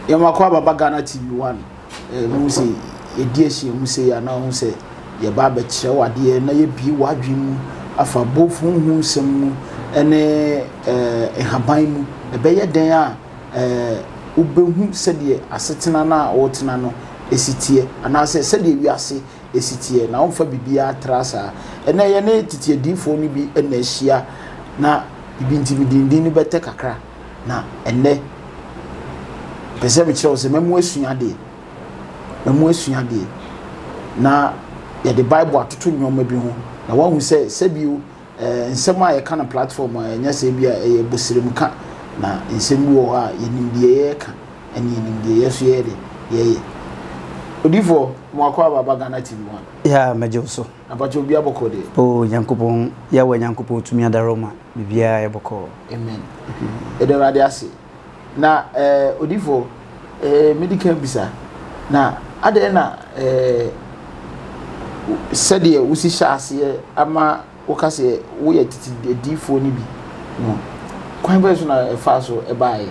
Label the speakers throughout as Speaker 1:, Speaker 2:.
Speaker 1: Yamakwa baba Ghana TV1 mu se ediesie mu se ya na hu se ye ba ba kire wade na ye bi wadwemu afa bofu hu nsem mu ene haban mu ebeye den a ubehu se de asetena na wotena no esitie ana se de wiase esitie na wonfa bibia trasa ene ye ne titie difo ni bi ena hia na bibi ntibidindin ni bete kakra na ene pese me kire se memu asuade na ya the Bible atoto nyoma bi ho na wahu se biu nsem a ye kana platform a nya se bia e bosirem ka na nsem wo a ye nimdie ye ka eni nimdie ye so ye de ye odifo mo akwa baba Ghana TV1
Speaker 2: ya mejoso
Speaker 1: abacho bia bokode
Speaker 2: nyankopon ya wa nyankopon tumi adaroma bibia ye boko
Speaker 1: amen ederade ase na odifo medical bisa na ade na sede usi hyase ama wokase wo ye titi difo ni bi no kwan ba so na fa so e baaye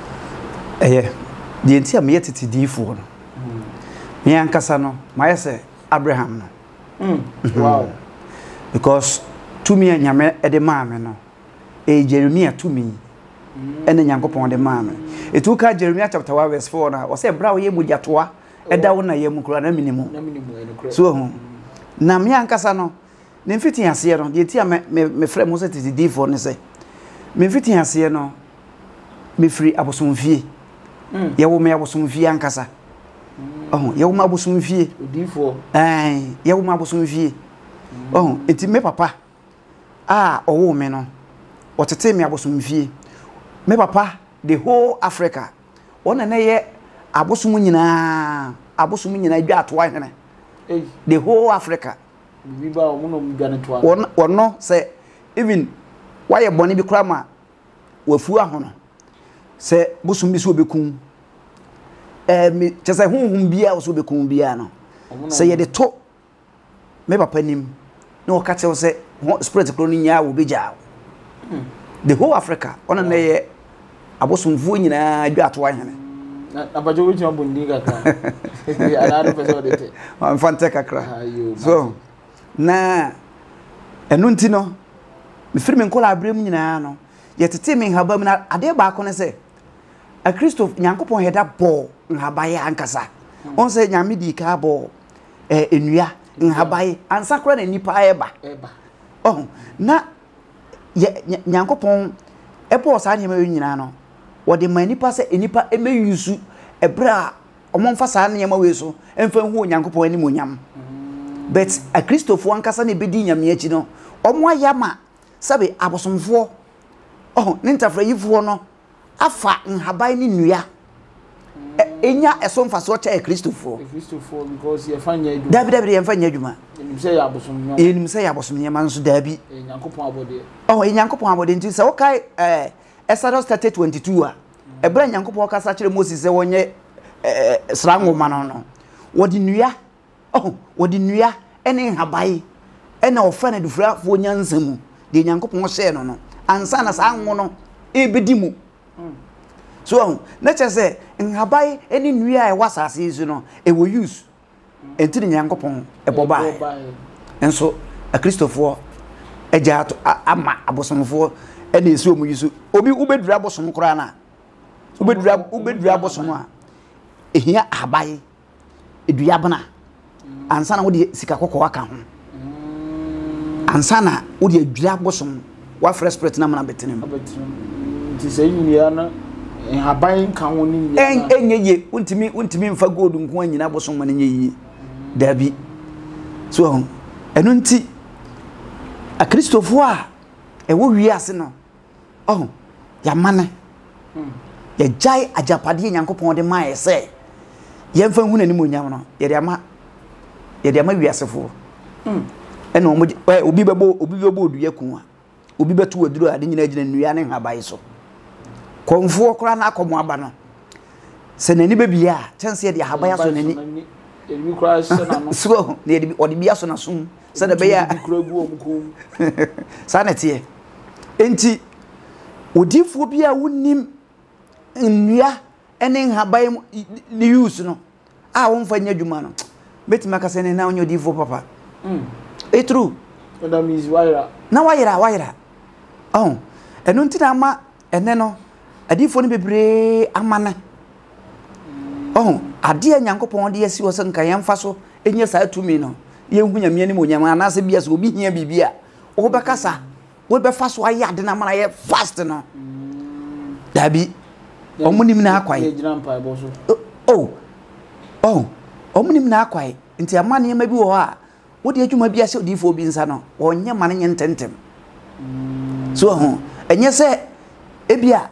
Speaker 2: de enti am ye titi difo no me ankasa no ma yese Abraham no
Speaker 1: wow
Speaker 2: because to me nyame e de maame no Jeremiah to me ene nyankopon de maame etu ka Jeremiah chapter 1 verse 4 na o se bra wo ye mudiatoa eda wo na ye mukura na minimu so na me ankasa no ne mfiti ase no de ti me frɛ mo se titi difo ne se me mfiti ase no me free abosomfie ye wo me abosomfie ankasa ye wo me abosomfie
Speaker 1: difo
Speaker 2: ye wo me abosomfie enti me papa owo me no otete me abosomfie me papa the whole Africa ona na ye abosom nyina dwa atoa hene the whole Africa
Speaker 1: biba omuno mudwane toa
Speaker 2: wono se even why ye boni bi kra ma wafu ahono se bosom bi so obekun me chese hunhum bia so obekun bia no se ye de to me papa nim na o ka che se spirit kro ni nya wo beja the whole Africa ona na ye abosomfu nyina dwa atoa hene
Speaker 1: abajo wuti mabundi kakra ala professor dete
Speaker 2: amfante kakra so na enu nti no me firi me nkola abrem nyina no yetete me nhaba mu na ade ba ko ne se a Christopher nyankopon heda bo nhaba ya ankasa on se nyame di ka bo enua nhaba yi ansakra na nipa eba na nyankopon epo sa nyama nyina no wode manipa se enipa emeyusu ebra omonfa sa nyama we so emfa hu nyankopon ani monyam but a Christopher ankasa ne bedi nyame achi no omo ayama sabe abosomfo ne ntafra yifo no afa nhaban ni nua enya esomfa so cha Christopher
Speaker 1: because ye fanya adwuma
Speaker 2: dabi ye fanya adwuma enim se ya abosom nyama nso dabi
Speaker 1: nyankopon abode
Speaker 2: nyankopon abode nti se wokai Exodus 22 a ebra nyankopon kasa kire Moses se wonye srango mano no wodi nua ene habai ene ofa na dufra fo nyansam de nyankopon hye no ansa na sa anwo no ebedi mu so na chese nhabai ene nua e wasase isu no e wo use enti nyankopon eboba enso a Christopher eja ama abosomfo ene esi omu yisu obi ubedura abosom kora na ubedura abosom a ehia abai edua bana ansa na wodi sika kokko aka ho ansa na wodi adura abosom wa fresh spirit na mana betenem
Speaker 1: ti say nyia na abai nka ho ni nyia
Speaker 2: enye untimi mfa gold nko anyina abosom ma nenye yi dabi so enu nti a Christopher a ewo wiase no ya mane ya jai ajapade nyankopon de ma ese ye mfa hu nani monyam no ye de ama wiasefo ene obi bebo odua ku a obi betu aduro ade nyina gina nnua ne habai so konfo kora na akomo aba no se nani bebia chance ye de habai so nani
Speaker 1: ebi kora se na no
Speaker 2: so ne de odi bia so na sum se de be ya
Speaker 1: kora gu omkom
Speaker 2: sa na tie enti odifo bia wonim nnua ene haban ni use no a won fa nya dwuma no betima ka se ne na onyo difo papa e true
Speaker 1: that means wire
Speaker 2: na wire oh eno ntina ama ene no adifo no bebre amana oh ade Nyankopon de asi wo se nka yemfa so enye saa tumi no ye hunya me ni monyam anase bia so obi hia bibia wo be kasa wo be fa so aye ade na mana ye fast no dabi omunim na akwai omunim na akwai nti amane ma bi wo ha wo de adwuma bia se odifo bi nsa no onye mane nye ntentem so enye se ebia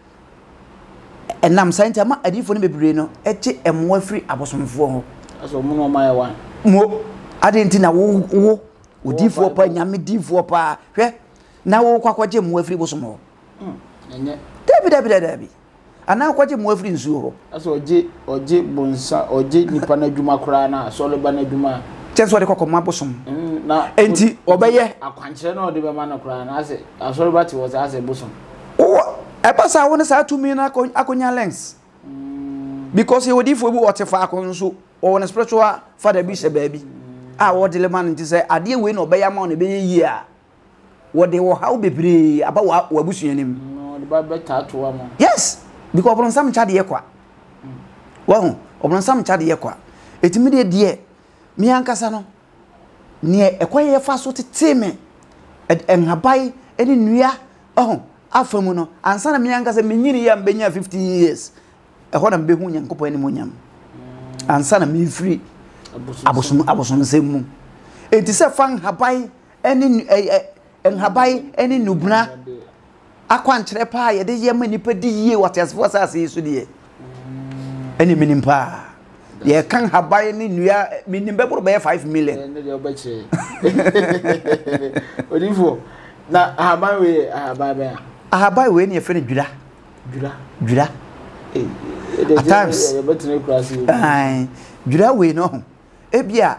Speaker 2: enam science ama adifo no bebre no eche emwa free abosomfo ho
Speaker 1: aso mu no ma ye wan
Speaker 2: mo ade nti na wo odifo pa nyame difo pa hwe na wo kwakwaje emwa free bosom ho
Speaker 1: enye
Speaker 2: dabi ana kwaje emwa free nsu ho
Speaker 1: aso oje bonsa oje nipa na dwuma kura na so le ba na dwuma
Speaker 2: chenso de kokoma bosom
Speaker 1: na
Speaker 2: enti obeye
Speaker 1: akwankyere na ode be ma na kura na ase aso le ba ti wo ase bosom
Speaker 2: epasa woni sa tumi na akonya lens because he wodi fo bi wotefa akon so won spiritual father bi se baabi a wo dele man nti se ade we na obeya ma na be yi a wo de wo hawo bebre aba wa busuanim
Speaker 1: no de ba tato wa mo
Speaker 2: yes because obron sam cha de yakwa wo obron sam cha de yakwa etimi de mi ankasa no ne ekwaye fa so tete me enhabai eni nua afamu no ansana mi ankasa menyini ya mbenya 50 years ho na mbehu Nyankopon ani monyam ansana mi free abosom semu enti se fan habai eni enhabai eni nubna akwankyere pa ye de ye manipa di yie watiasfo asase so de eni minimpa ye kan habai ni nua minimbe buru be 5 million
Speaker 1: ne de obache odifo na ahabai we ne fe ne dwira at times dwira we no ebia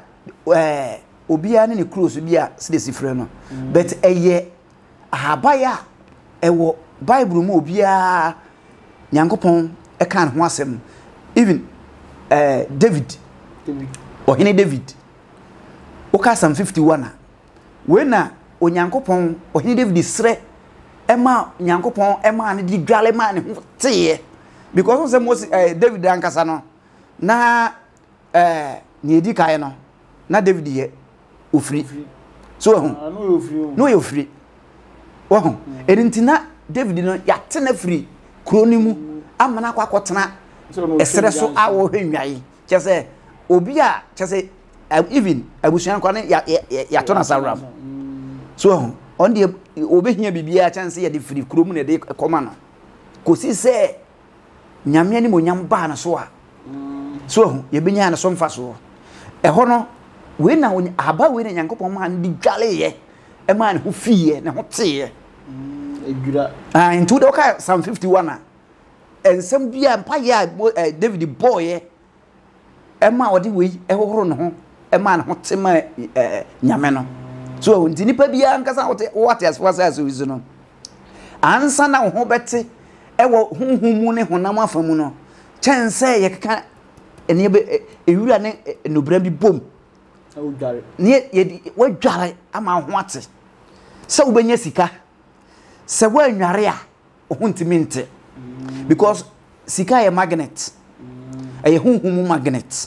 Speaker 1: obia ne cross bia se sifre no but eye ahabai a ewo bible mu obia Nyankopon e kan ho asem even David ohene David oka Psalm 51 we na Onyankopon ohene David sre ema Nyankopon ema ne di dwale ma ne ho teye because say Moses David ankasa no na ne edi kai no na David ye ofri so no ye ofri wo erintina David no ya tena free kronimu amana kwa kotena esere so awo hwenwai chese obi a chese even abusuan kwa ne ya tona saram so on the obehia bibia chance ye de free krom ne de koma no kosi se nyame ani monyam ba na so a so ye benya na so mfa so ho no we na aba we na Nyankopon ma ndi dwale ye e ma ne ho fie ne ho teye edwura
Speaker 2: into the okay Psalm 51 ensem bia mpa ya David boy e ma odi we e hohoro no ho e ma ne ho tema nyame no so nti nipa bia nkasa what as far as we no ansa na ho bete e wo hunhumu ne honam afamu no chense ye keka ene ewura ne nobra bi bom
Speaker 1: awudware
Speaker 2: ne ye wadware ama ho ate se ubenya sika se wanware a ho ntimi nte because sika ye magnet ye hunhumu magnet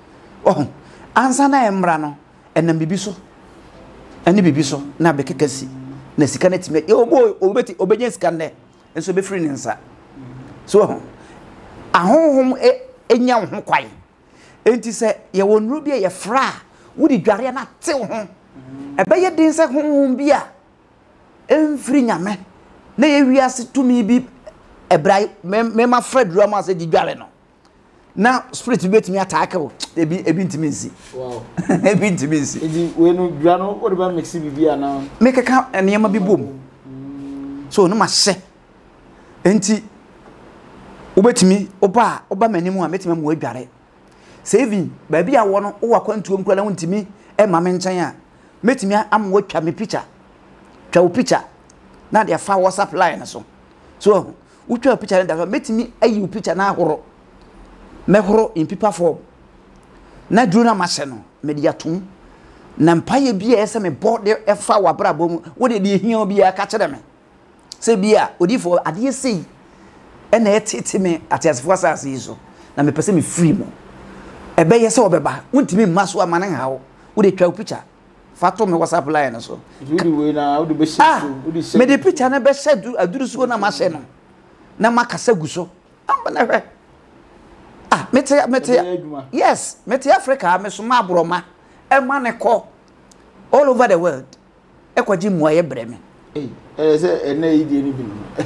Speaker 2: ansa na emra no enam bibiso ene bibiso na bekekasi na sika na time obeti obenya sika ne enso be free nsa so ahonhom enya ho kwai enti se ye wonru bia ye fra wodi dware na te ho ebe ye din se honhom bia emfri nyame na ye wiase tumi bi ebrai mema fred rama se di dware no na spirit betimi attack wo ebi ntimi nsi
Speaker 1: wow
Speaker 2: ebi ntimi nsi
Speaker 1: edi we no dwa no wo de ba mix bibia na
Speaker 2: mekeka enema bi bom so no ma hye enti obetimi oba manimu a metimi mu adware saving ba bia wo no wo akwantuo nkura na wontimi e ma me nchen a metimi am wo twa me picture twa wo picture na de fa WhatsApp line so wotwa picture da metimi ayi picture na ahoro mehoro in paper form na duro na mahye no me de atom na mpaye bia ese me board e fa wabra bom wo de hia bia ka kire me se bia odifo ade sei e na etete me atiasefo asase yiso na me pese me free mo ebe yese obeba wontimi maso amane hawo wo de twa picture fato me WhatsApp line so
Speaker 1: we na wo de be share
Speaker 2: me de picture na be share aduru so na mahye no na makasa guso amba na hwe mete yes mete Africa me so ma broma e ma ne ko all over the world e kwaji muaye breme
Speaker 1: say ene idi ni bi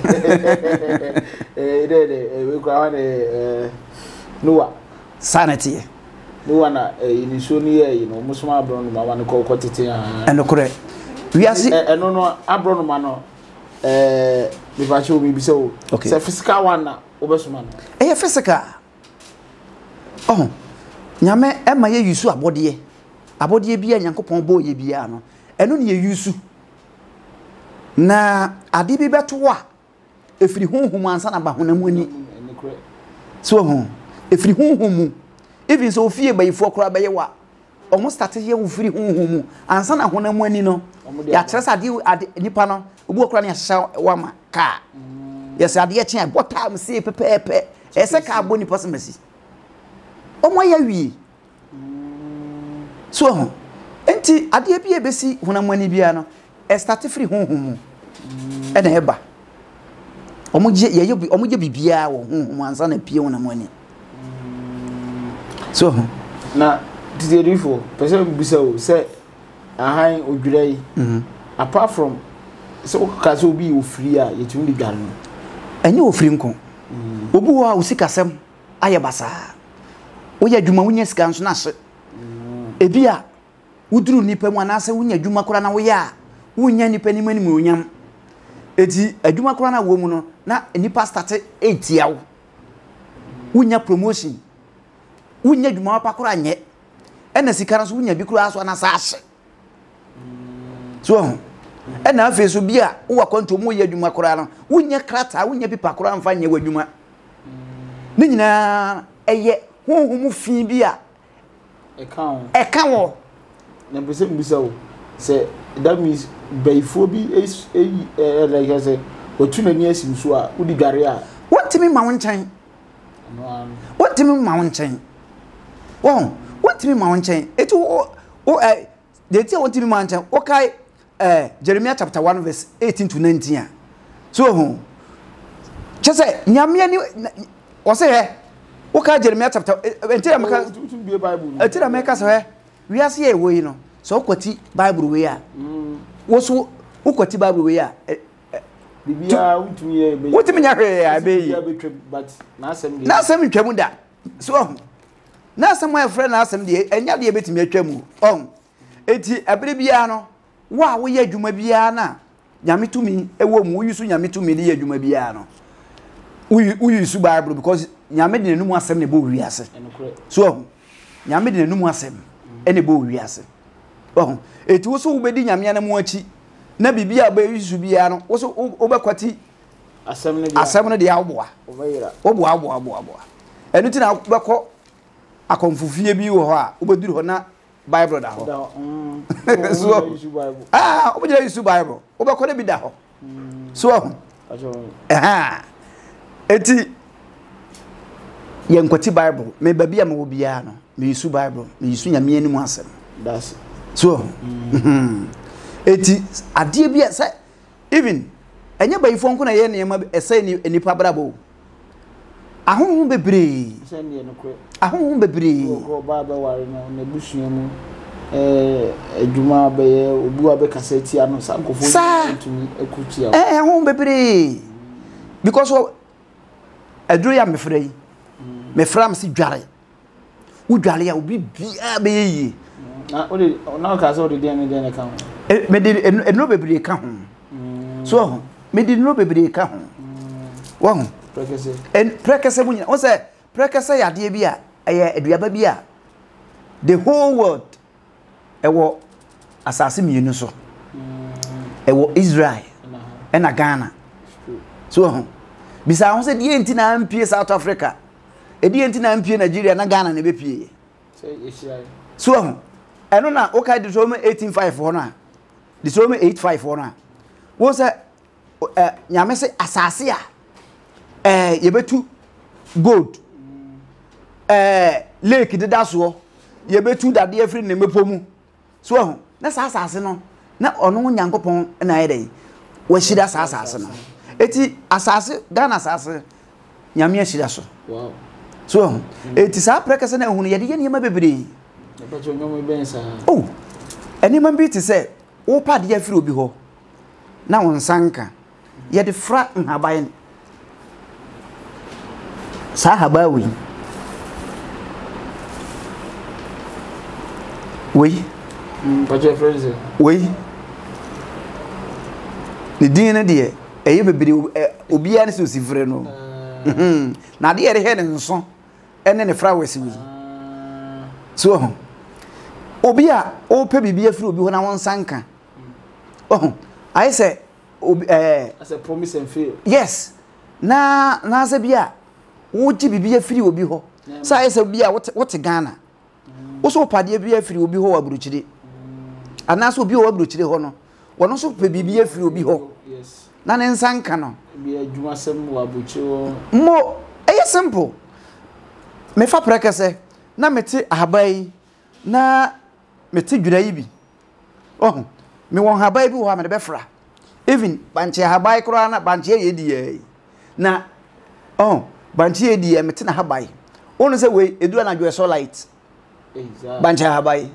Speaker 1: we kwa wane Noah
Speaker 2: sanity
Speaker 1: Noah na ini so ni ye no musuma abro no ma wane ko tete
Speaker 2: eno kore we are see
Speaker 1: eno no abro no ma no me ba cho mi bi so say physical one na obesuma no
Speaker 2: physical oh nyame ema ye yusu abode bia nyankopon bo ye bia no eno ne ye yusu na ade bi beto a efiri honhom ansa na ba honam ani so ho efiri honhom mu even so fie bayifo kora baye wa omo start ye wo firi honhom mu ansa na honam ani no ya kyeresa ade nipa no obu kora ne ahya wa ma ka yes ade ye kyen botam se pepepe ese ka abo nipa semasi omo ya wie so ho enti ade bia besi honam ani bia no e start free honhom e na eba omo je bibia wo honhom ansa na pie honam ani so
Speaker 1: na tizerifo pese bisa o se ahan odwurai apart from so ka so bi o free a yetumi dware no
Speaker 2: enye o free nko obu wa o sikasem aye basa wo ya dwuma wonya sika nso na hye ebia wuduru nipa mu anase wonya dwuma kora na wo ya wonya nipa ni mani mu onyam eti adwuma kora na wo mu no na nipa start etia wo wonya promotion wonya dwuma pa kora nye ena sika na so wonya bi kora aso na sa hye so ena afi so bia wo akwanto mu ya dwuma kora no wonya krata wonya bi pa kora mfa nye wadwuma ni nyina eye honhom fi bia eka wo
Speaker 1: na pese mbisa wo say that means bayfo bi like I say otuna ni asim so a udi gare a
Speaker 2: wontimi ma wonchen wontimi ma wonchen wontimi ma wonchen eti de ti wontimi ma wonchen o kai Jeremiah chapter 1 verse 18 to 19 a so ho chese nyame ni o se he o kai Jeremiah chapter entira maka entira maka so he we ase ye wo yi no so kwati bible we a wo so ukwati bible we a
Speaker 1: bibia untumi ye be
Speaker 2: wotimi nya hwe a be yi
Speaker 1: but na
Speaker 2: asem ntwamu da so na asem my friend na asem de enya de betimi atwamu eti abere bia no wa wo ye adwuma bia na nyame tumi ewo mu yusu nyame tumi de ye adwuma bia no wo yusu bible because nyame de nenu asem ne bo wiase so nyame de nenu asem ene bo wiase eti wo so wo bedi nyame na mu achi na bibia ba yusu bia no wo so wo bekwati asem ne de aboa oboa enu ti na beko akonfufie bi wo ho a wo beduru ho na bible da ho so wo bedi yusu bible wo beko ne bi da ho so eti yenkwati bible me babia me wo bia no me yusu bible me yusu nyame ani mu asem
Speaker 1: that's
Speaker 2: so eti adie bia say even enye bayifo nko na ye ne ma ese ni enipa brabo ahonhom bebre
Speaker 1: se ne no kwe
Speaker 2: ahonhom bebre
Speaker 1: ko baba ware no na busua mu adwuma be ye obu abekasa ti ano sankofo ntumi ekutia
Speaker 2: ahonhom bebre because aduro ya mefrei mefram si dware wo dware ya obi bia be yi
Speaker 1: na odi na ka so odi den ka ho
Speaker 2: me di eno bebre ka ho so me di no bebre ka ho wo
Speaker 1: prekese
Speaker 2: prekese mu nyina o se prekese ya de bia eye aduaba bia the whole world ewo asase mienu so ewo Israel na Ghana so bisa ho se die enti na mpie South Africa e die enti na mpie Nigeria na Ghana na be pie so ho eno na o kai Deuteronomy 18:5 ho na Deuteronomy 8:5 ho na wo se nyame se asase a ye betu gold lake de daso ye betu dade afri ne mepomu so ho na asase no na ono Nyankopon na ayede wo shida asase no eti asase Ghana asase nyame ashida so wow so eti sa prekase na ehunu ye de ye bebre oh eni man bi ti se wo pade afri obi ho na won sanka ye de fra nhaban sa habawi oui
Speaker 1: paje friends
Speaker 2: oui ni dine de eye bebere obi ya ne so sifre no na de ye he ne nso ene ne fra wesi wi so obi a o pe bibia firi obi ho na won sanka oh I say
Speaker 1: as a promise and fail
Speaker 2: yes na se bia wo ji bibia firi obi ho sa I say bia what Ghana wo so pade bia firi obi ho waburuchire ana so obi ho waburuchire ho no wono so pe bibia firi obi ho
Speaker 1: yes
Speaker 2: na ne nsanka no
Speaker 1: bia adwumasem waburuchire
Speaker 2: mo simple me fa prekese na meti ahabai na meti dwura yi bi oh me won habai bi wo ha me be fra even banche habai kro na banche ye die na oh banche ye die meti na habai onu se we edu na dwe so light exactly banche habai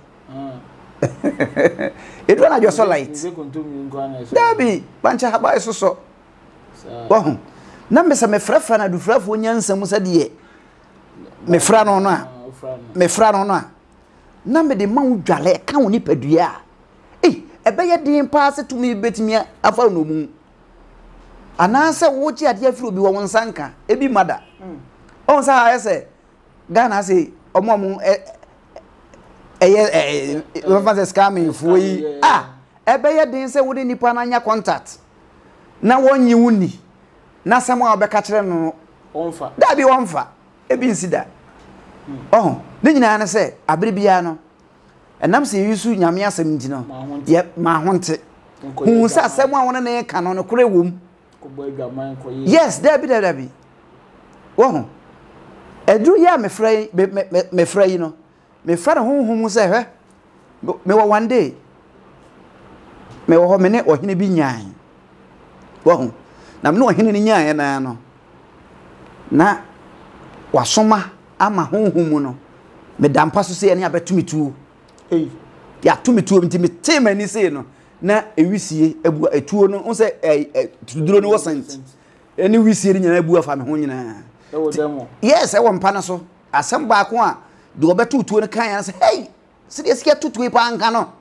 Speaker 2: edu na dwe so light dabi banche habai so oh na me se me fra na du frafo nyansam se de me fra no no a na me de ma udwale ka woni padua ebe ye din pa se tumi betimi afa no mu anase wo ji ade afiri obi wo nsanka ebi mada on sa ha se Ghana se omo we fa se scamming foi ebe ye din se wo de nipa na nya contact na wonyi wuni na samo obeka kire no onfa da bi wonfa ebi nsida ne nyina na se abere bia no enam se yusu nyame asem ntino ye ma honte hu sa asem a wona na ka no kure wom yes da bi wo edu ya me frai no me fara honhom se hwe me wo one day me wo ho me ne ohene bi nyan wo na me no ohene ni nyan na no na wasoma ama honhom no me dampa so se ne abetumi tuo ya tumi tuo nti me tema ni se no na ewisie abu etuo no on se tuduro no wasent eni wisie ni nyana abu afa me ho nyina yes e wo mpa na so asem ba ko a de obetu tuo no kan ya se hey se de sika tutu e pa anka no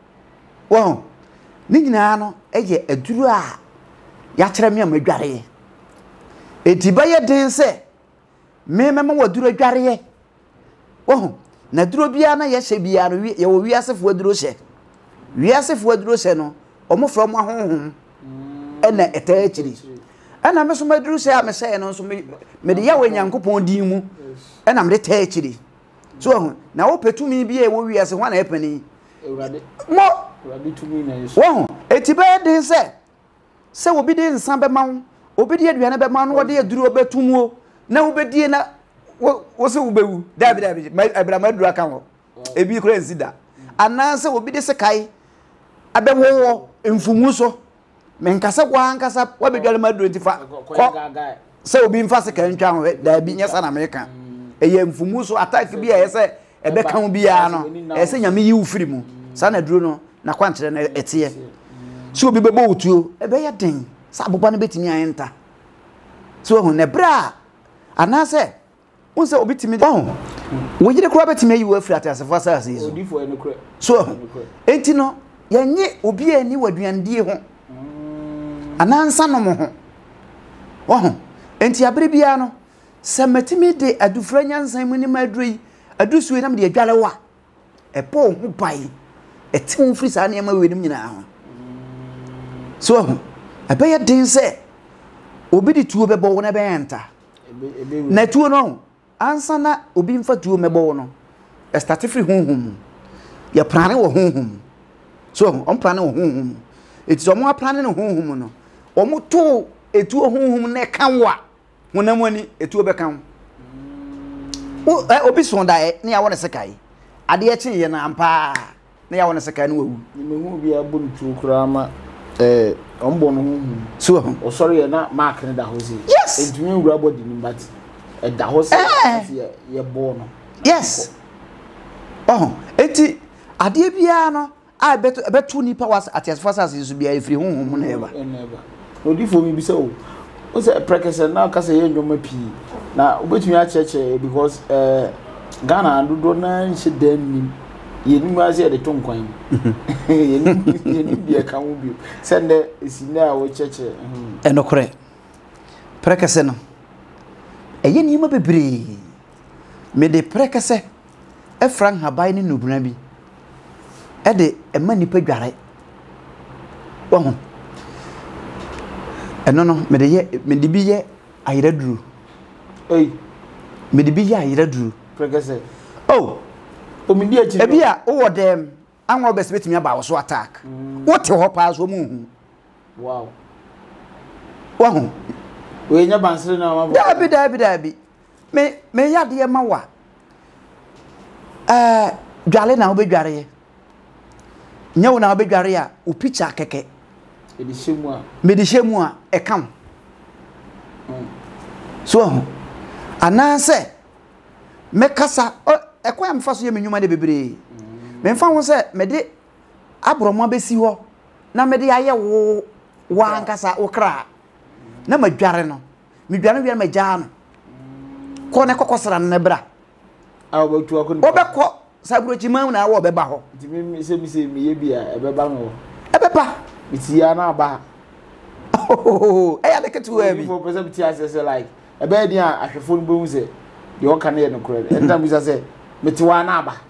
Speaker 2: wo ni nyina no eye aduru a ya kire me amadware etiba ye den se me mema waduru adware wo na duro bia na ye hye bia no ye wo wiasefo aduro hye wiasefo aduro hye no omofro mo ahonhom ena etachiri ena me so maduro hye a me hye no so me de ya we Nyankopon din mu ena me de tachiri so na wo petumi bia wo wiase ho na epani ewrade mo ewrade tumi na yeso wo etiba de se wo bi de nsan be mawo obi de aduane be mawo no wo de aduro betumu na wo bedie na wo se wo bewu dabi abra madura kan ho ebi kura nsida ananse obi de se kai abewo mfumu so menkasa kwa ankasa wa bedwale madura ntifa se obi mfa se kan twa ho dabi nyesa na meka eye mfumu so attack bi a se ebe kan bi ya no ese nyame yi ufiri mu sa na duro no na kwankyere na etie so obi bebo otuo ebe ya den sa aboba no betimi ayenta so ho ne bra anase unse obitimi wo yire kura betimi ayi wo afiri atasefo asase yeso odifo ene kura so enti no yenye obi ani waduandie ho anansa no mo ho enti abere bia no se metimi de adufra nyansan mu ni madroi adusuwe nam de adwale wa epo ho pai etim firi sa na ema we nim nyina ho so ebe ye den se obi di tuo bebo wo na be enta na tuo no ansa na obi mfa tuo mebo wo no e start free honhom ya prane wo honhom so on prane wo honhom eti omo prane no honhom no omo to etuo honhom na kan wa honam ani etuo be kan obi so da na ya wo ne sekai ade e chi ye na ampa na ya wo ne sekai no wawu
Speaker 1: me hu bi abun tuo kura ma ombo no honhom
Speaker 2: so
Speaker 1: o sorry na mark ne da hosi
Speaker 2: yes
Speaker 1: entumi wura body ni but e da hosi ye bo no
Speaker 2: yes oh eti ade bia no a beto nipa was atiasfasa so bia efri honhom na eba
Speaker 1: odi fo mi bi se o se prekese na ka se ye ndwoma pi na obetumi a cheche because Ghana dodo na nche dan nim ye nim ase de ton kwan ye nim bia ka wo bi sende esina a wo cheche
Speaker 2: enokore prekese no eye nima bebre me de prekese efran haban ni nubuna bi e de ema nipa dware wo eno no me de bi ye ayiraduru me de bi ye ayiraduru
Speaker 1: prekese
Speaker 2: oh
Speaker 1: o mi di achi
Speaker 2: e bia wo dem anwo bes betimi aba wo so attack what ho pa so mu hu
Speaker 1: wow
Speaker 2: wo
Speaker 1: we nya bansere na ma
Speaker 2: dabi me ya de ma wa dwale na obedware ye nyawo na obedware a o picture keke me di shemu a e kam so anase me kasa e kwa mfa so ye menwuma de bebre me mfa ho se me de abroma besi ho na me de aye wo wa nkasa wo kra na madware no me dware wi na magya no ko ne kokosra na bra
Speaker 1: a obetu akon
Speaker 2: obekọ sabrochi man na wo beba ho
Speaker 1: nti me se me ye bia e beba no
Speaker 2: ebeba
Speaker 1: bitia na aba
Speaker 2: eh ya de ketu abi
Speaker 1: for person bitia say like e be dia ahwefo no bohu se de o kan ye no kore e ntam bisa se metiwa na aba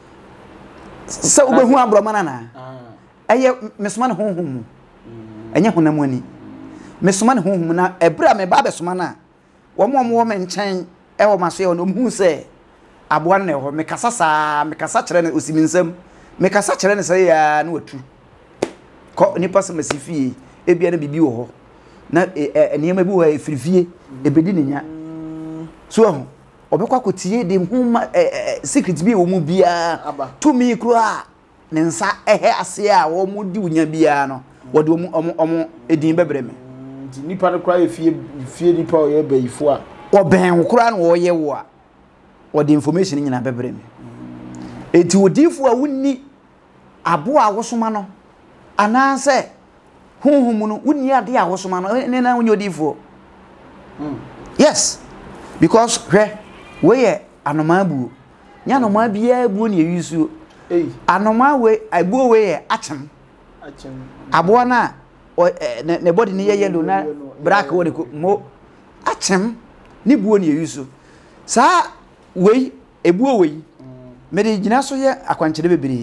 Speaker 2: se obehu abroma na eye mesoma ne honhom enye honam ani mesoma ne honhom na ebra me ba besoma na wo mo me nchen e wo maso ye no mu se aboa ne ho me kasa kire ne osiminsam me kasa kire ne se ya na watu ko nipa se masifie ebia na bibi wo ho na enema bi wo efirifie ebedi ne nya so ho obekwa kotie de huma secret bi wo mu bia to me kura ne nsa ehe ase a wo mu di unya bia no wo de omo edin bebre me
Speaker 1: nti nipa no kura efie nipa o ye bayifo a
Speaker 2: wo ben wo kura no wo ye wo a wo de information nyina bebre me enti odifo a wonni abo a wosoma no ananse honhom no wonni ade a wosoma no ne na wonni odifo yes because we anoma bu nya anoma bia bu ne yusu anoma we abu we achem abo na ne body ne yellow na black wo de mo achem ni bu ne yusu sa we ebu we me de gina so ye akwankyere bebre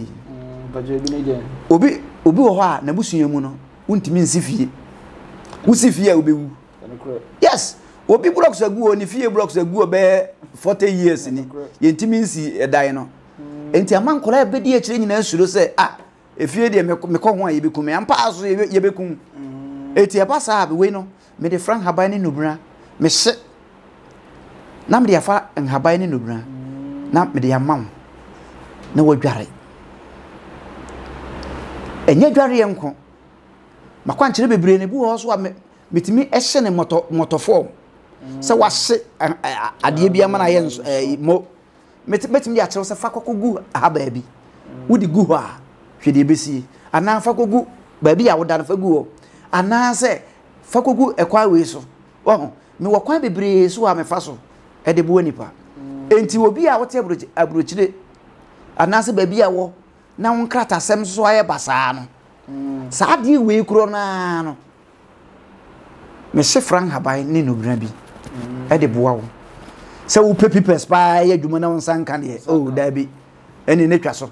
Speaker 2: obi wo ho a na busua mu no untimi nsifie usifie a obewu yes obi blocks agu oni fie blocks agu be 40 years ni yentimi nsi edan no enti amankola ebedi a kire nyina suro se efie de mekọ ho a yebekum ampa aso yebekum eti abasa be we no me de frank haban ni nubra me hye na me de afa haban ni nubra na me de amam na wadware enye dware enko makwankire bebre ne bu ho so a metimi ehye ne motoform se wahye ade bia ma na ye mo metimi de akyerɛ se fa kokogu ahaba bi wudi gu ho a hwede besi ana fa kogu ba bi a woda na fa gu ho ana se fa kogu ekwa we so wo me wokwan bebre so a me fa so e de bo nipa enti obi a wote abrochire ana se ba bi a wo na won krata sem so aye basa no sa ade we kuro na no me se frank habai ni no bra bi e de boa wo se wo pepi pespa ye dwuma na won sanka de oh da bi eni ne twa so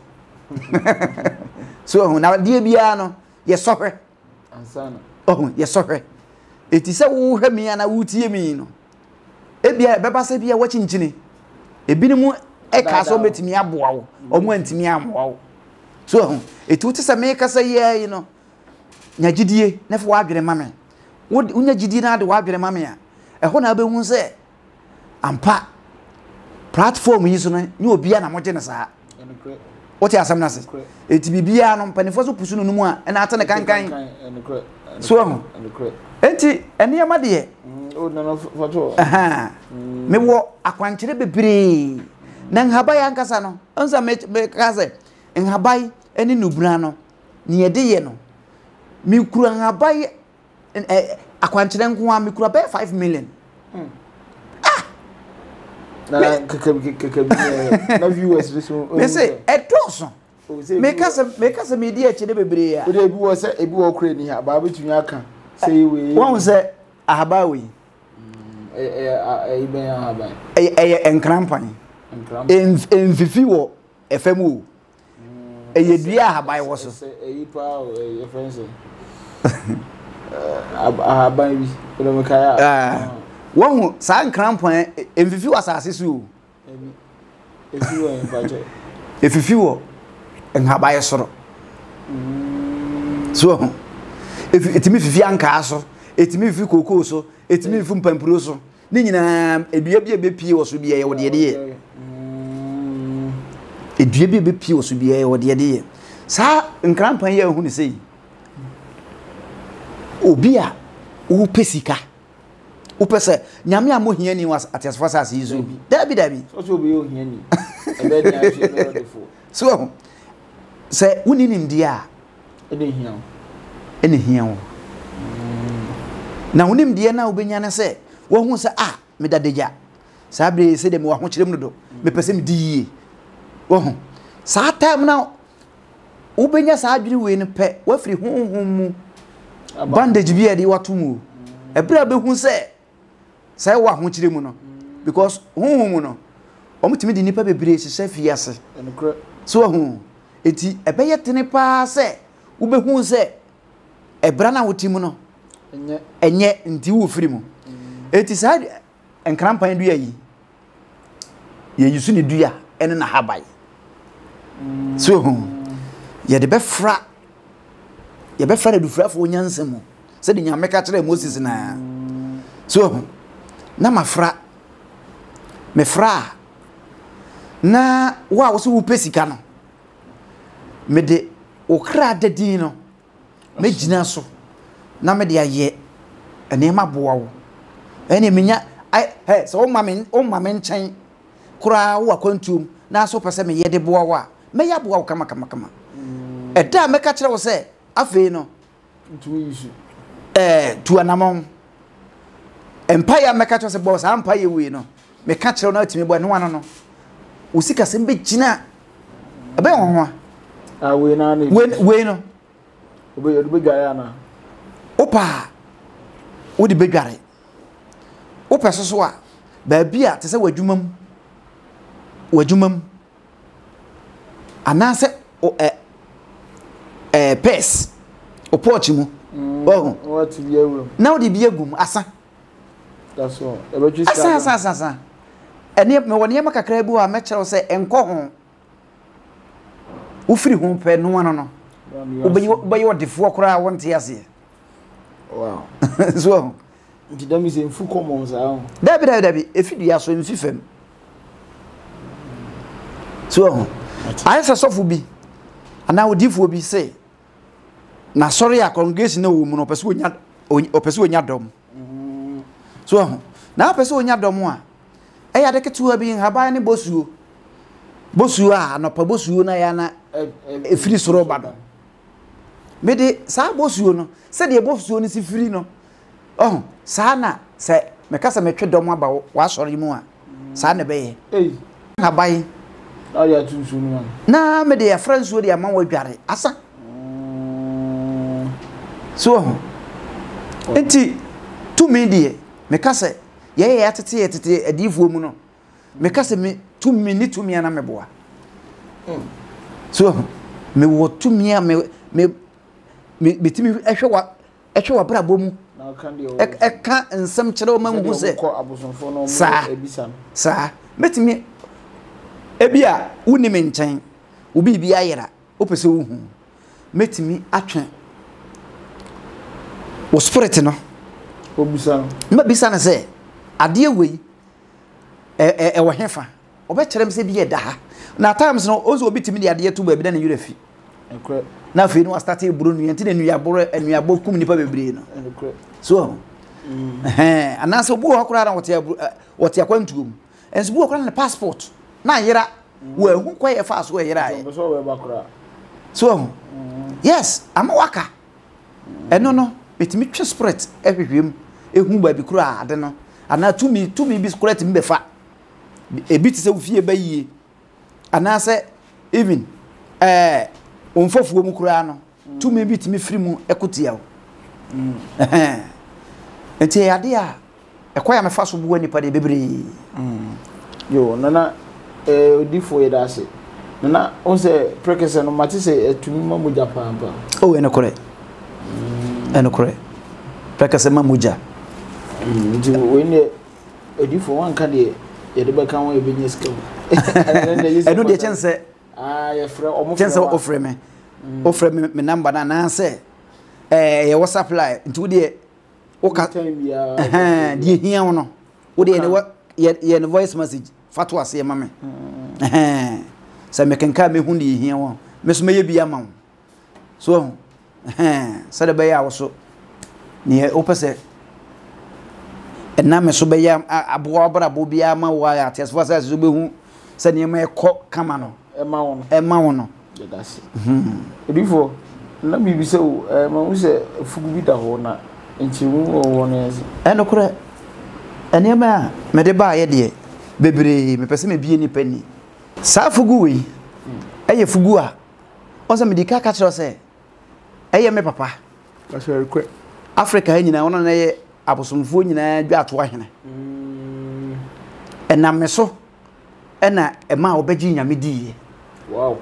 Speaker 2: so na de bia no ye sohwe
Speaker 1: ansana
Speaker 2: oh ye sohwe eti se wo hwe mi ana wutie mi no ebia beba se bia wa chinchini ebinimu eka so metimi aboa wo omo antimi amoa wo so eti wuti se me kasa ye no nya gidie na fo wadwere mame wonya gidie na de wadwere mame a eho na behu se ampa platform yi so no nye obia na moje ne saa oti asem na se eti bibia no mpanifo so pusu no mu a na ate ne kankan so ho enti ene ya made
Speaker 1: o na no foto
Speaker 2: me wo akwankyere bebre na nhabai ankasa no onsa me kase nhabai ene nubura no ne yede ye no mi kura nhabai akwankyere nko a mi kura be 5 million
Speaker 1: na na viewers so
Speaker 2: me say edoso me kase me di akire bebre ya
Speaker 1: o de bi wo se ebi wo kure ni ha ba betumi aka say we
Speaker 2: won se ahaba we
Speaker 1: ben ahaba
Speaker 2: enkrampan enfifi wo efem wo dua ahaba wo so
Speaker 1: pa e friends ahaba bi o me kaya
Speaker 2: won sa nkrampan enfifi wo asase so
Speaker 1: efi wo enfache
Speaker 2: efifi wo enhaba ye soro so etimi fifi anka aso etimi fifi kokoo so etimi fifi mpampuro so ni nyina edua bia bepie wo so bia ye wo de ye edua bia bepie wo so bia ye wo de ye sa nkrampan ye hu ni sei obi a wo pesika wo pese nyame a mo hia ni was atiasfo sase yizo bi dabi
Speaker 1: so obi o hia ni ebe dia hia no defo
Speaker 2: so se woni nim dia ene hia wo na wonim dia na obenya na se wo hu se me dadeja sa bre se de me wa ho kyerem no do me pese me di wo hu sa time na obenya sa adwiri we ne pe wa firi honhom mu bandage bi e di watumu ebra be hu se sai wa ho kyerem no because honhom no omutimi di nipa bebre hye fiase so wo hu eti ebeye tene pa se ube hu se ebra na wotimu no enye nti wo firi mu eti sa enkrampan dua yi ye yusu ni dua ene na habai so ye de befra de dufra fo nyansemu se de nyame ka kire Moses na so na mafra me fra na wa so wo pesika no me de okra dadin no me gina so na me de aye ene ma boa wo ene menya so o ma me nchen kura wo akwantum na so pese me ye de boa wo a me ya boa wo kama eda me ka kire wo se afei no
Speaker 1: ntu yisu
Speaker 2: tu anamon empire me ka kire se boss empire we no me ka kire no atimi boa no wano no usika se mbe gina ebe won ho
Speaker 1: we na ni
Speaker 2: we no
Speaker 1: obe gare ana
Speaker 2: opa wo di bedware wo peso so a ba bia te se wadwumam anase o pes o pochi mu
Speaker 1: what bi awum
Speaker 2: na wo di bi agum asa
Speaker 1: that's all ebe twi ska
Speaker 2: asa ene me woni ma kakra bi wa me kire se enko ho wo firi ho pe no ano no ubayi odefo kora wonte ase
Speaker 1: wow
Speaker 2: so
Speaker 1: nti dami se mfu common za
Speaker 2: dabi efidu ya so mfifem so ayesa sofu bi ana odifo bi se na sorry a congregation na wo mu no opese onya dom so na opese onya dom a eya de ketua bi haban ne bosuo a no pa bosuo na ya na efiri soro ba do me de sa bosuo no se de bosuo ni si firi no sa na se me kasa me twe dom aba wa soro mu a sa na be ye haban
Speaker 1: ya tunsu no
Speaker 2: na me de ya fransuo de ama wadware asa so enti tu me de me kasa ye ya tete adifuo mu no me kasa me tu me ni tu me na me boa so me wo tu me me betimi ehwe wa brabo mu eka nsem kyerɛ o ma hu se sa metimi ebia woni me nkyɛn obi bi ayera opese wo hu metimi atwe wo spirit no
Speaker 1: obisa
Speaker 2: ma bisa na se ade wei wo hefa obekyerem se bi ye da ha na times no ozo obi timi de ade to ba bi na ne yura fi na fe no start e buru nu yenti na nuabo kum nipa bebre no so anase obu hokora na wote akwantuom enso bu hokora na passport na yera wo ehu kwa ye fa so yera so yes amawaka eno no metimi twe spirit ehwehwem ehu ba bi kura ade no ana tumi bi spirit mbe fa ebi ti se ufie ba yie anase even onfofuo mu kura no tumi bi timi firi mu ekotia wo enti ade a ekoya me fa so bu wani pa de bebre
Speaker 1: yo nana odifo ye da se nana on se prekese no mate se etumi mamuja pampa
Speaker 2: oh eno kore prekese mamuja
Speaker 1: nti we ne odifo wanka de ye de beka won ebenye sika
Speaker 2: eno de chense
Speaker 1: ye frɛ omo
Speaker 2: chense ofre me number na say ye WhatsApp line nti wo de wo ka de hia wo no wo de ye ne voice message fatu ase ma me sa me kenka me hu de hia wo me so me ye bia ma wo so sa de be ya wo so ne o pese enna me so be ya aboa brabo bia ma wo ya tes for sa so be hu sa ne ma ekọ kama no ema wo no
Speaker 1: that's before na mi bi se o ma wo se fugu bi da ho na nchi wo wo no ese
Speaker 2: eno kure ene ma me de ba ye de bebre me pese me bie ni pani sa fugu wi eye fugu a o se me di ka kire se eye me papa
Speaker 1: ka se rekwe
Speaker 2: Africa nyina wona na ye abosomfo nyina dwa ato ahene ena me so ena ema obegi nyame diye
Speaker 1: wow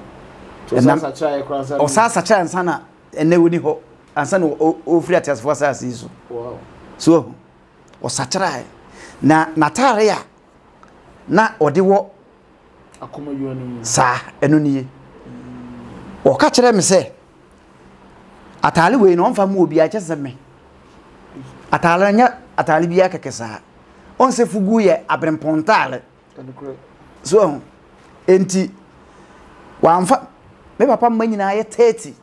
Speaker 1: o
Speaker 2: sasa cha ansana ene woni ho ansana o free at for sasa iso
Speaker 1: wow
Speaker 2: so o sachara na tare ya na ode wo
Speaker 1: akoma yuani
Speaker 2: sa eno niye o ka kire me se atale we no mfa mu obi a kyese me atale nya atale bia kekesa on se fugu ye abrempontale so enti wamfa me papa manyina ye 30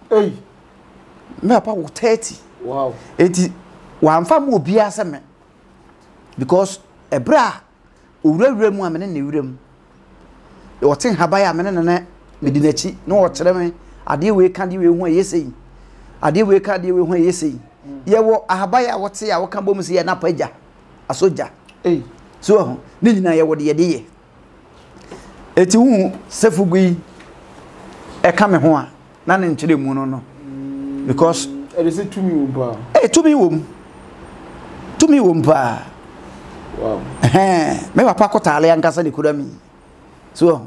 Speaker 2: me papa wo 30
Speaker 1: wow
Speaker 2: enti wamfa mu obi ase me because ebra owurawura mu amene ne wuram e woten habaya amene ne medinachi no wo kire me ade we ka de we hu ayesei ade we ka de we hu ayesei ye wo ahabaya wote ya wo kan bom se ye na paja asoja so ni nyina ye wo de ye eti hu sefugui e ka me ho a na ne nkyere mu no because
Speaker 1: e say tumi wo ba
Speaker 2: tumi wo mpa
Speaker 1: wow
Speaker 2: me papa ko tale ankasa de kura mi so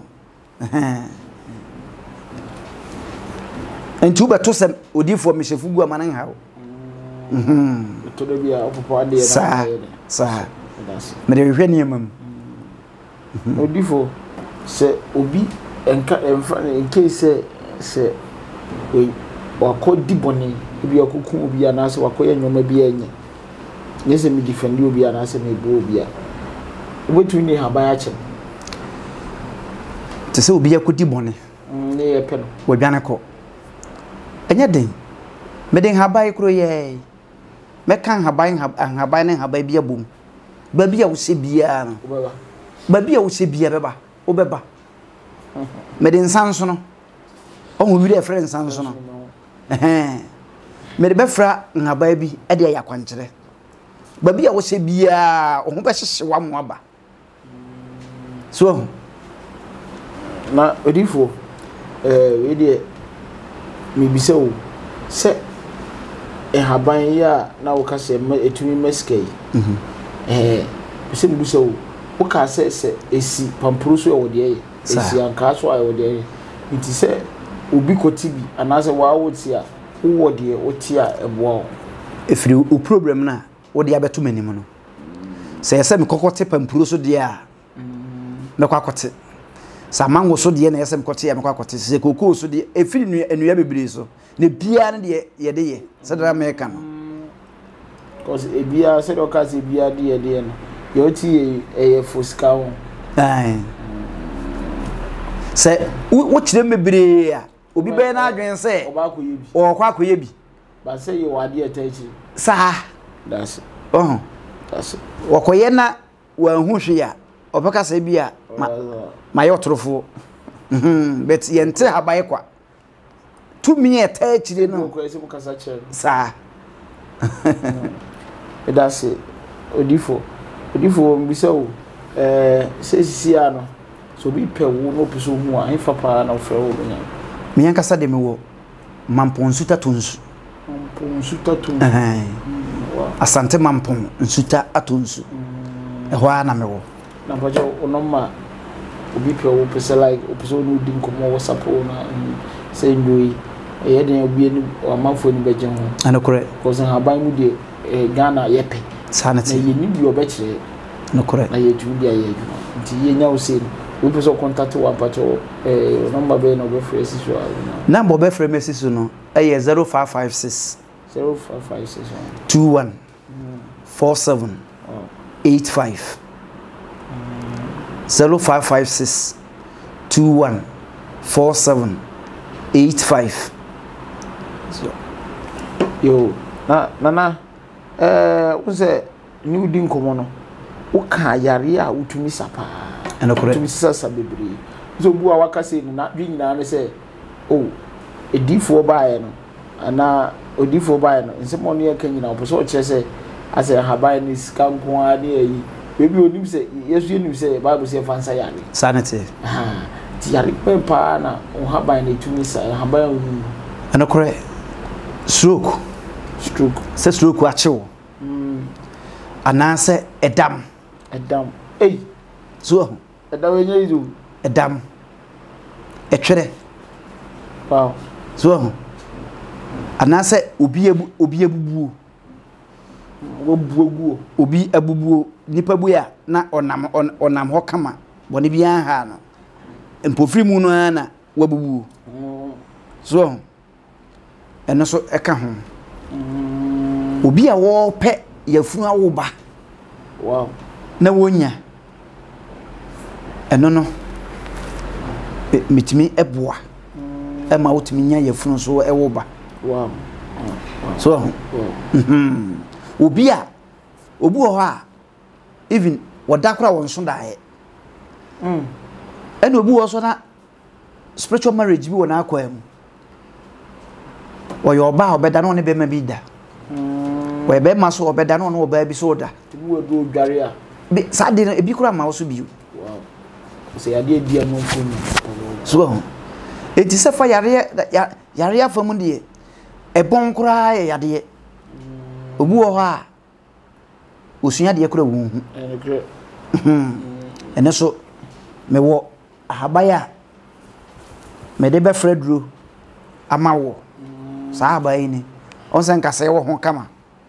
Speaker 2: entu beto se odifo me shefugu amanan hawo
Speaker 1: to de bia opopo ade na
Speaker 2: sa me de hwehwe ne amam
Speaker 1: odifo se obi enka emfa in case se we wakodi boni obi akokun obi anase wakoye nyoma bi enye nyese mi defend obi anase me bo obi a obetu ni haban a che
Speaker 2: te se obi akodi boni
Speaker 1: ne ye pe no
Speaker 2: wo dwane ko enye den me den haban kro ye me kan haban ne haban bi abom ba bi a wo se bia no ba bi a wo se bia beba wo beba me den sanso no o wo wi de friend sanso no me de befra haban bi e de ya kwankere ba bi a wo se bia o ho be hyehye wa mo aba so
Speaker 1: na odifo we de me bisa wo se haban ya na wo ka se etumi meskei se me bisa wo wo ka se esi pampuru so wo de esi anka so ayo de nti se obi kotibi anase wa wo ti a wo de wo ti a ebo
Speaker 2: efiri o problem na wo de abeto manim no se yese me kokote pampuro so de a me kwakote sa mango so de na yese me kote ya me kwakote se koko so de efiri enua bebre so na bia na de ye de ye se da America no
Speaker 1: cause ebia se do ka se bia de ye de no yo ti e foska won
Speaker 2: ai se wo kire mebre a obi be na adwen se oba bi
Speaker 1: ba se ye wade atachi
Speaker 2: sa
Speaker 1: that's that's
Speaker 2: wakoye na wanhu hwe ya obeka se bia ma yotrofo but yente habaye kwa tumi atachi no
Speaker 1: ko ese mukasa chere
Speaker 2: sa
Speaker 1: that's odifo mbisa wo se sisia no so bi pe wo no piso hu a enfa pa na ofre wo nya
Speaker 2: mi yankasa de me wo mampon suta tunsu asante mampon nsuta atonsu ehwa na me wo
Speaker 1: na baje onoma obi pe wo pese like opiso no di nkomo WhatsApp na say ndoi e den obi ni amafo ni beje ho
Speaker 2: anokore
Speaker 1: cause haban mu de Ghana yepe
Speaker 2: sanity
Speaker 1: na ye ni bi obekire
Speaker 2: anokore
Speaker 1: na ye tu dia ye adwuma nti ye nya wo say we person contact one pato number be no be free siso
Speaker 2: number be free message no 0556 21 47 85 0556 21 47 85
Speaker 1: yo na unse ni udi nkomo no uka yare a utumi sapa
Speaker 2: enokore
Speaker 1: utumi sasa bebre so bu a wakase ni na dwi nyina ne se oh edifo baaye no ana odifo baaye no nsemo no ye kan nyina opo so kire se ase haban ni sika nko a ne yi bebi onim se yesu enim se bible se fansa yare
Speaker 2: sanity
Speaker 1: ti yare pepa na o haban na etumi sa haban onim
Speaker 2: enokore stroke se stroke achewo anase edam so
Speaker 1: edam enye izu
Speaker 2: edam etwere
Speaker 1: wow
Speaker 2: so anase obi abubuo obi abubuo nipa bu ya na onam ho kama bone bia ha no empofiri mu no na wabubuo so eno so eka ho obi a wo pe yafunu awoba
Speaker 1: wow
Speaker 2: na wonya eno no mitimi eboa ma wotimi nya yafunu so ewoba
Speaker 1: wow
Speaker 2: so obi ho a even wadakora won so dae eno obi wo so na spiritual marriage bi wona akwa mu wo yo ba obeda no ne be ma bi da we be ma so obeda no no oba bi so da
Speaker 1: tibu odu odware a
Speaker 2: bi sade no ebi kura ma wo so bi
Speaker 1: wow se yade bia no funu
Speaker 2: so enti se fa yare afamu de ebon kura yade obi wo ha osunya de kura wo hu ene so me wo ahabaya me de be fredro amawo sa abayi ni on sen kase wo ho kama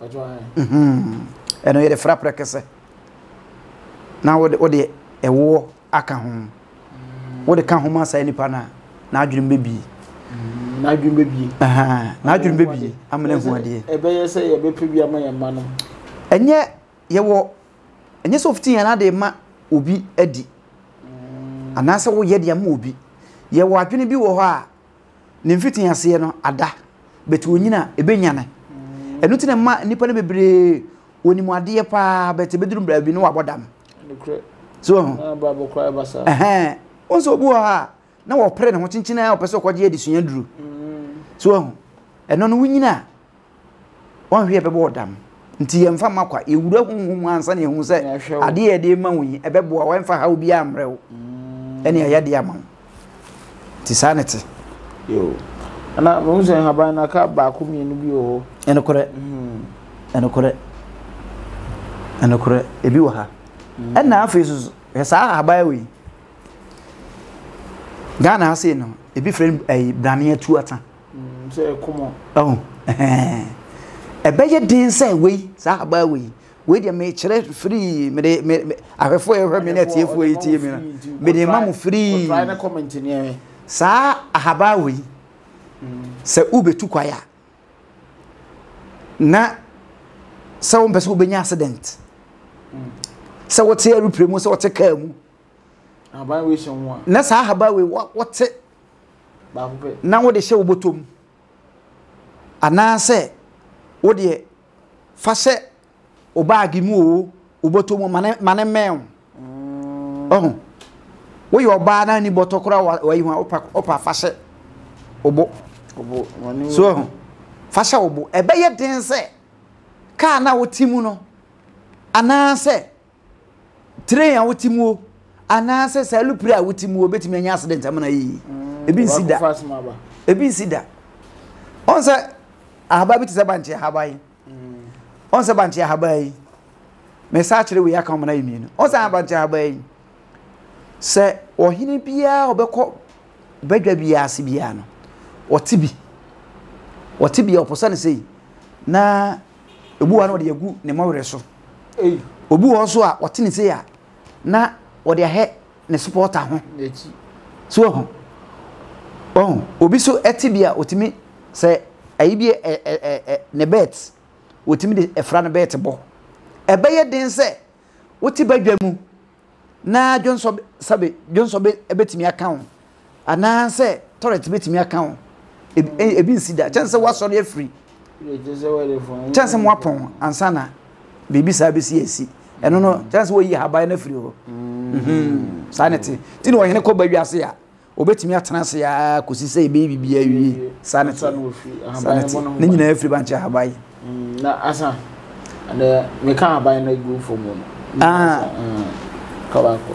Speaker 2: eno ye de fra prekese na wo de ewo aka ho wo de ka ho ma sai nipa na adwurum bebi
Speaker 1: na adwurum bebi
Speaker 2: amene hu ade
Speaker 1: ebe ye se ye be pebi ama ye ma no
Speaker 2: enye ye wo enye so 15 ya na de ma obi adi anase wo ye de ma obi ye wo adwene bi wo ho a ne mfitin ase no ada betu onyina ebenya ne enu tine ma nipa ne bebre wonimu ade pa bete bedurum bra bi no wabodam so
Speaker 1: ba bo kwa basa
Speaker 2: onso obu ha na wo pre ne ho chinchina o pese okoje edisunya duru so eno no wunyina won hwe bebo odam nti ye mfa makwa ewura hunhum ansa ne hu se ade ye de ma wunyi ebebo wa mfa ha obi amrewo ene ya de ama ti sanity
Speaker 1: yo ana mo nse haban na ka ba ku mienu bi o
Speaker 2: enokore ebi wo ha ena afesu esa haban we Ghana ha say no ebi friend brane atu ata
Speaker 1: say komo
Speaker 2: ebeye den say we sa haba we dey me chere free me ahwefo e hwe me na tiefo e tie me me dey ma mu free
Speaker 1: try na comment ni e
Speaker 2: sa ahaba we se ubetu kwaya na sa wo mpese ubenya accident sa wote aeroplane mu sa wote car mu
Speaker 1: ahaba we hwe
Speaker 2: na sa ahaba we wote
Speaker 1: ba ko
Speaker 2: na wo de hye wo botom ana se wo de fa hye o baagi mu o botom mane men oh wo yo ba na ni botokora wa yi ho opa fa hye obo so fa hye obo ebe ye den se ka na wo timu no ana se train a wo timu ana se salupri a wo timu obetimi anya accident amana yi ebi nsida on se ahaba bi tse banche ahaba yi on se banche ahaba yi me sa kire we aka amana yi mi no on se banche ahaba yi se ohine bia obekọ badwa bia ase bia no otibi oposa ne sei na ebu wa no de yagu ne mawre so obu ho so a otine sei a na ode ahe ne supporter ho so ho obi so etibia otimi se ayi ne bet otimi de efra ne bet bo ebeye den se woti badwa mu na jonso be ebetimi account ana se torrent betimi account ebi nsida chance wasori afri chance mo apon ansana baby service esi eno no chance wo yi haban na free ho sanity ti no hene ko badwa se a obetimi atena se ya kosi se baby bia wi sanity ne nyina afri banche haban
Speaker 1: na asa and me kan haban na go for mo kabako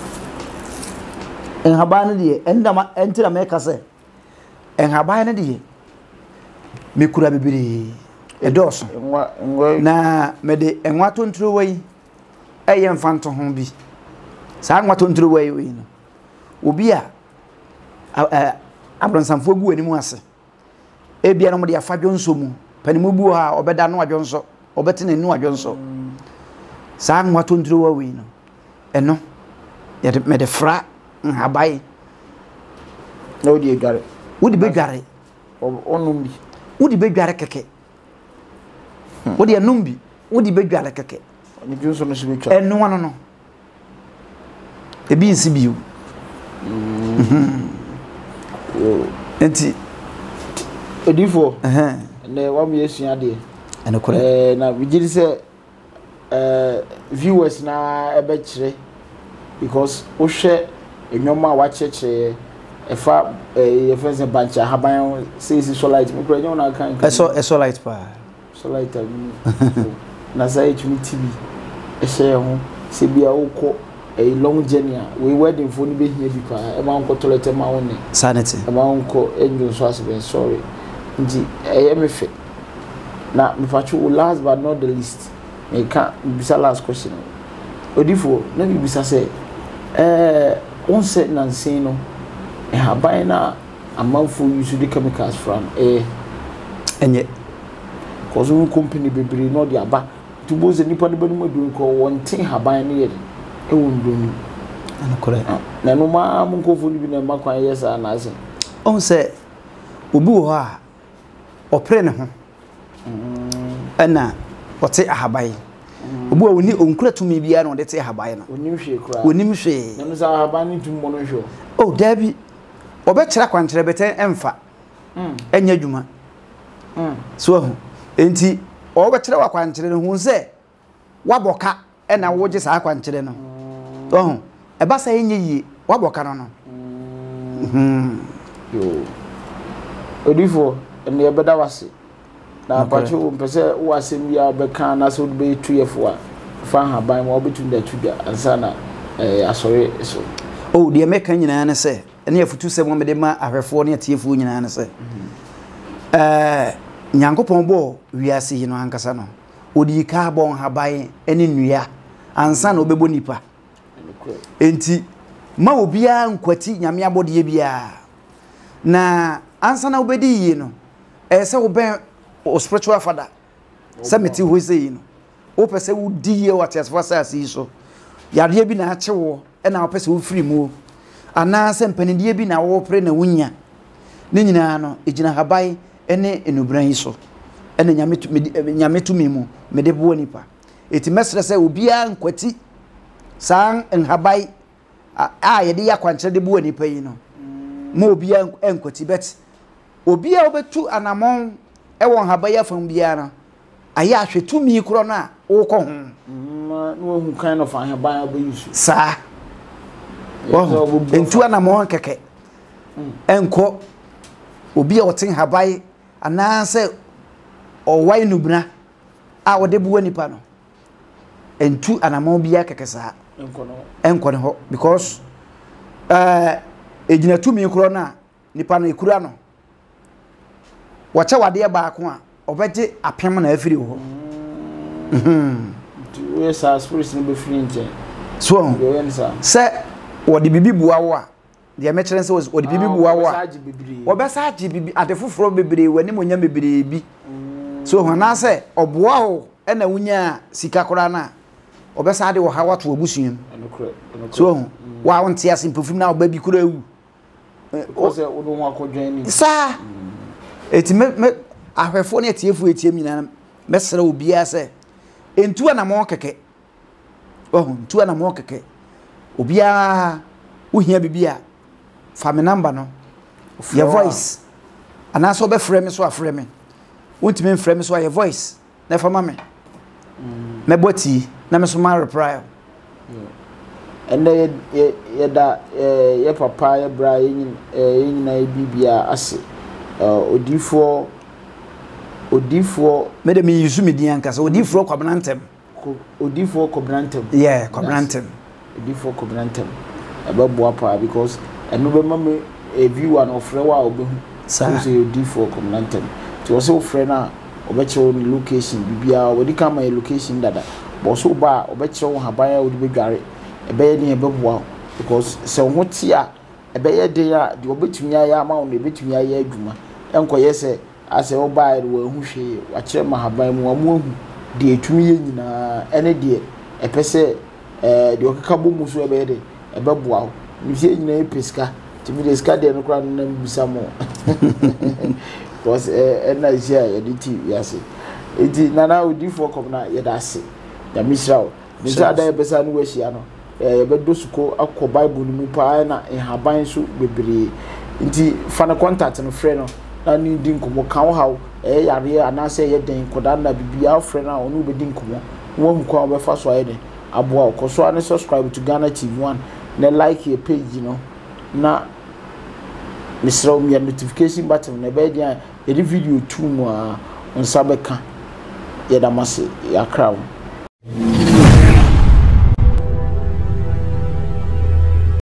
Speaker 2: en haban de endama entira me kase en haban de me kura bibiri edoso na me de enwa tontro wai eye mfanto ho bi sa enwa tontro wai no obi a abronsamfo gu ani mu ase e bia no mo de afa dwonso mu panimu bu ha obeda no adwonso obetene nu adwonso sa enwa tontro wai no eno ya de me de fra habai
Speaker 1: na odi egare
Speaker 2: wodi bedware
Speaker 1: onum bi
Speaker 2: wodi bedware keke wodi enum bi wodi bedware keke
Speaker 1: ni junso no sibe twa
Speaker 2: enu wano no ebi nsi biu enti
Speaker 1: edifo na wa me esua de
Speaker 2: ene kore
Speaker 1: na bigiri se viewers na ebe kire because o hwe enwoma wa cheche efa efense bancha haban say solite mo kure nyona kan
Speaker 2: solite pa
Speaker 1: solite na say TV ehye ho se bia ukọ a long journey we wedding for ni be hia bi pa e ma nko toilet ma woni
Speaker 2: sanity
Speaker 1: e ma nko enjo so asbe sorry nji eye me fe na me fachu last but not the least me ka bisa last question odifo na bi bisa say on set na nsin no e haban na amanfo use the chemicals from
Speaker 2: enye
Speaker 1: cause we company bebre no dia ba to boze nipa ne banu madu ko wonten haban ne ye e wondoni
Speaker 2: ana kore
Speaker 1: na no ma mun ko fo ni bi na makwan yesa na ase
Speaker 2: on se obi wo ha opre ne ho ana ote ahaban obi wo ni onkura tumi bia na odete haban no
Speaker 1: onim hwe kura
Speaker 2: onim hwe
Speaker 1: na no sa haban ni tum mo no hwe
Speaker 2: oh dabi obekira kwankyere bete emfa enya dwuma so enti obekira wa kwankyere no hu se waboka ena woje sa kwankyere no eba sa enye yi waboka no
Speaker 1: yo odifo ene ebeda wase na pacho mpese wasem bia beka na so be tuyefo a fa haban mo obetu nda tudwa ansa na asore so
Speaker 2: oh de meka nyina ne se ene afutu se mo mede ma ahwefo ne atiefo nyina ne se nyankopon bo wiase hino ankasa no odi ka bon haban ene nnua ansa na obebo nipa enti ma obia nkwati nyame abode bia na ansa na obedi yi no se wo ben o spiritual father se meti ho sei no wo pese wo di ye what as for say so yare bi na ache wo e na wo pese wo free mu ana se mpanidie bi na wo pre na wunya ne nyina no ejina habai ene enubran yi so ene nyametu memu me de bo nipa eti mesre se obia nkwati san nhabai a ye de yakwanche de bo nipa yi no ma obia enkwati bet obia obetu anamon e won habai afam bia no aya ahwetu mi kro na wo ko ho
Speaker 1: no hu kind of habai obeyisu
Speaker 2: sa entu anamon keke enko obia wotin habai ananse owai nubna a wode buwa nipa no entu anamon bia kekesa enko no because ejina tumi kro na nipa no ekura no wacha wade ba ko a obeje apem na afiri ho
Speaker 1: we sa spirit no be free nche
Speaker 2: so se wode bibi buwa wo a de mecheren se wode bibi buwa wo a obesa agi bibi adefoforo bebre wani monya bebre bi so hona se oboa ho na wunya sika kora na obesa de wo ha wato obusuam so wa wonte asimpofim na oba bi kura ewu
Speaker 1: o se wo do akodwan ni
Speaker 2: sa eti me ahwefo na etiefu etiem nyina mesra obia se entu na mo keke entu na mo keke obia wo hia bibia family number no your voice ana so be frame me so aframe me wontime frame so your voice na fama me me boti na me so ma reply
Speaker 1: and ye da ye papa ye bra yin na bibia ase odifo
Speaker 2: me de me yusu me din anka so odifo kwabrantem yeah kwabrantem
Speaker 1: odifo kwabrantem ababua pa because eno be mame a viewer no frɛ wa obehu so odifo kwabrantem ti wo so frɛ na obeche ni location bibia wodi kama e location dada bo so ba obeche wo haban a wodi bedware ebe ni ebeboa because se wo ti a ebe ye de ya de obetumi ya ama wo ebetumi ya adwuma enkoye se ase wo ba e wo hu hwe wa kire ma haban mu amu hu de etumi ye nyina ene de epese de okaka bomu so ebe de ebeboa mi se nyina e peska ti mi de ska de no kra na mbisa mo because na isia ye de ti yase eti nana odifo kom na ye da se da misrawo ni sa da ebesa no wahia no ye bedo suko akọ bible ni mu pa na haban so bebre nti fa na contact no frɛ no na ni di nkomo kan hawo yare anase ye den koda na bibia frɛ na onu be di nkomo wo mu kwa obefa so aye den aboa okoso ani subscribe to Ghana TV1 na like your page no na misrawo mi notification button na be dia e video 2 mu a onsa beka ye da mase ya crowd